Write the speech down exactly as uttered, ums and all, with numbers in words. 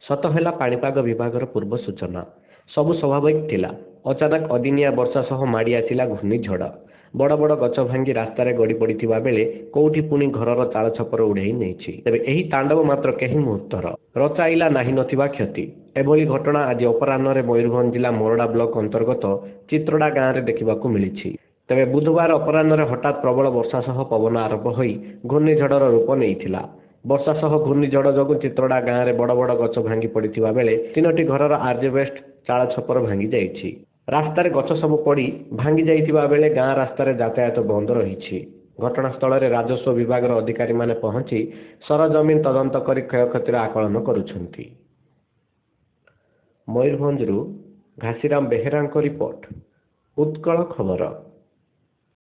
ସତ ହେଲା ପାଣିପାଗ ବିଭାଗର ପୂର୍ବ ସୂଚନା। ସବୁ ସ୍ୱାଭାବିକ ଥିଲା। ଅଚାନକ ଅଦିନିଆ ବର୍ଷା ସହ ମାଡ଼ି ଆସିଲା ଘୂର୍ଣ୍ଣିଝଡ଼। ବଡ଼ ବଡ଼ ଗଛ ଭାଙ୍ଗି ରାସ୍ତାରେ ଗଡ଼ି ପଡ଼ିଥିବା ବେଳେ କୋଉଠି ପୁଣି ଘରର ଚାଳଛପର ଉଡ଼େଇ ନେଇଛି। ତେବେ ଏହି ତାଣ୍ଡବ ମାତ୍ର କେହି ମୁହୂର୍ତ୍ତର। ରଚାଇଲା ନାହିଁ ନଥିବା କ୍ଷତି। ଏଭଳି ଘଟଣା ଆଜି ଅପରାହ୍ନରେ ମୟୂରଭଞ୍ଜ ଜିଲ୍ଲା ମୋରଡ଼ା ବ୍ଲକ ଅନ୍ତର୍ଗତ ଚିତ୍ରଡ଼ା ଗାଁରେ ଦେଖିବାକୁ ମିଳିଛି। ତେବେ ବୁଧବାର ଅପରାହ୍ନରେ ହଠାତ୍ ପ୍ରବଳ ବର୍ଷା ସହ ପବନ ଆରମ୍ଭ ହୋଇ ଘୂର୍ଣ୍ଣିଝଡ଼ର ରୂପ ନେଇଥିଲା। ବର୍ଷା ସହ ଘୂର୍ଣ୍ଣିଝଡ଼ ଯୋଗୁଁ ଚିତ୍ରଡ଼ା ଗାଁରେ ବଡ଼ ବଡ଼ ଗଛ ଭାଙ୍ଗି ପଡ଼ିଥିବା ବେଳେ ତିନୋଟି ଘରର ଆଜବେଷ୍ଟ ଚାଳ ଛପର ଭାଙ୍ଗି ଯାଇଛି। ରାସ୍ତାରେ ଗଛ ସବୁ ପଡ଼ି ଭାଙ୍ଗି ଯାଇଥିବା ବେଳେ ଗାଁ ରାସ୍ତାରେ ଯାତାୟାତ ବନ୍ଦ ରହିଛି। ଘଟଣାସ୍ଥଳରେ ରାଜସ୍ୱ ବିଭାଗର ଅଧିକାରୀମାନେ ପହଞ୍ଚି ସରଜମିନ ତଦନ୍ତ କରି କ୍ଷୟକ୍ଷତିର ଆକଳନ କରୁଛନ୍ତି। ମୟୂରଭଞ୍ଜରୁ ଘାସିରାମ ବେହେରାଙ୍କ ରିପୋର୍ଟ, ଉତ୍କଳ ଖବର।